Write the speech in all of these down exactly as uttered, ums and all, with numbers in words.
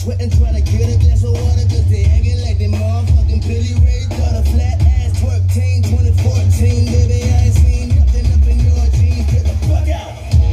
sweating, trying to get a glass of water, cause they acting like they motherfucking Billy Ray daughter. Flat ass twerk team, twenty fourteen, baby, I ain't seen nothing up in your jeans. Get the fuck out.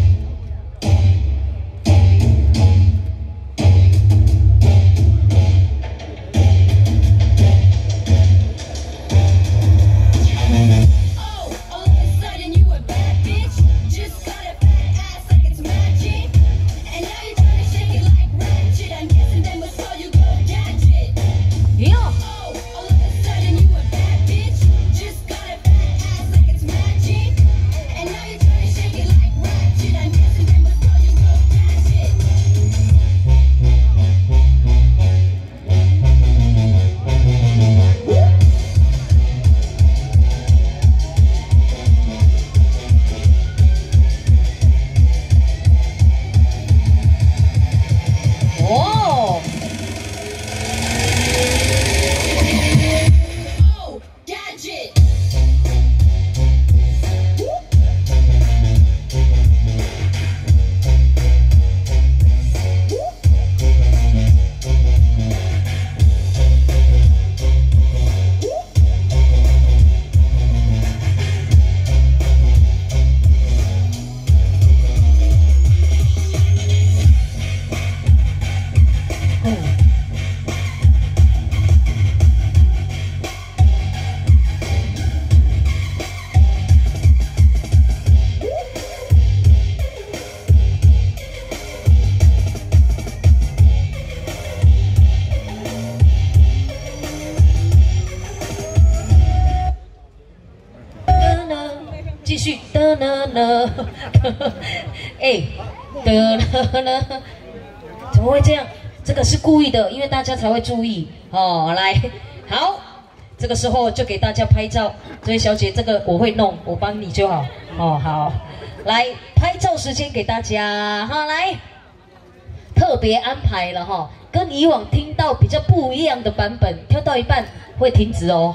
继续的呢呢，哎，的呢呢，怎么会这样？这个是故意的，因为大家才会注意哦。来，好，这个时候就给大家拍照。这位小姐，这个我会弄，我帮你就好。哦，好，来拍照时间给大家哈，来，特别安排了哈，跟以往听到比较不一样的版本，跳到一半会停止哦。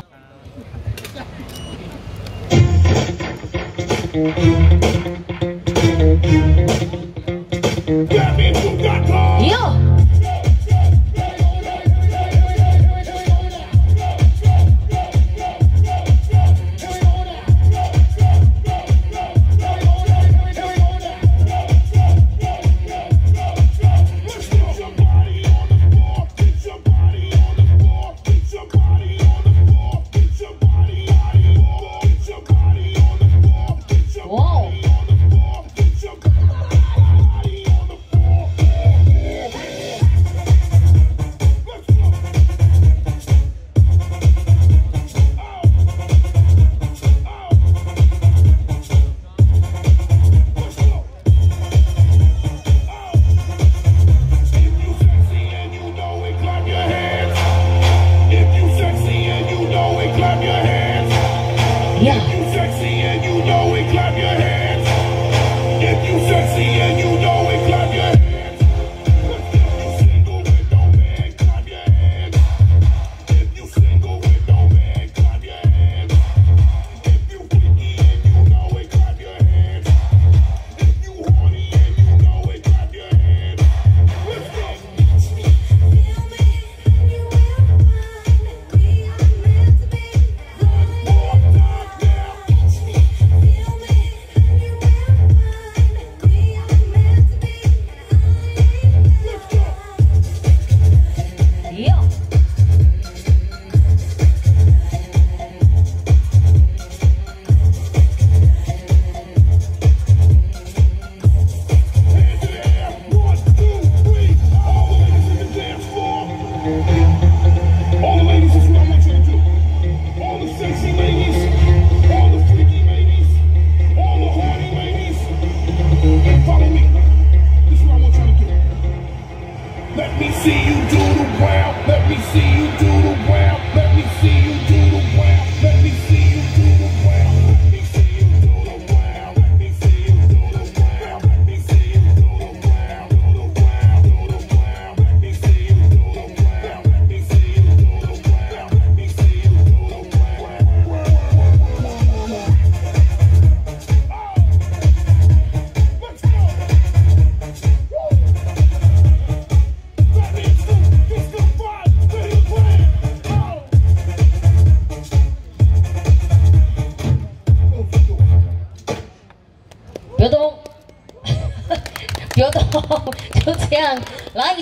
哟。 Let's go. 就这样，来。